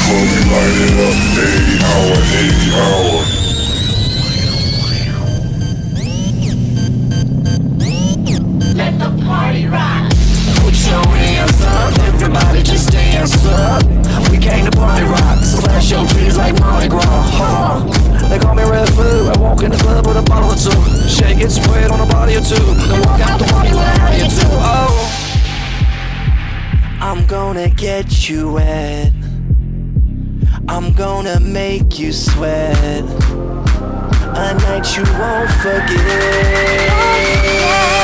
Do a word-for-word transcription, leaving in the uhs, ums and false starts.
club, we light it up. Eighty hour, eighty hour. Let the party rock. Put your hands up, everybody just dance up. We came to party rock, so flash your trees like Mardi Gras, huh? They call me Red Food, I walk in the club with a bottle or two. Shake it, spread on a body or two, then walk out the party with a howdy or two. Oh, I'm gonna get you wet, I'm gonna make you sweat, a night you won't forget.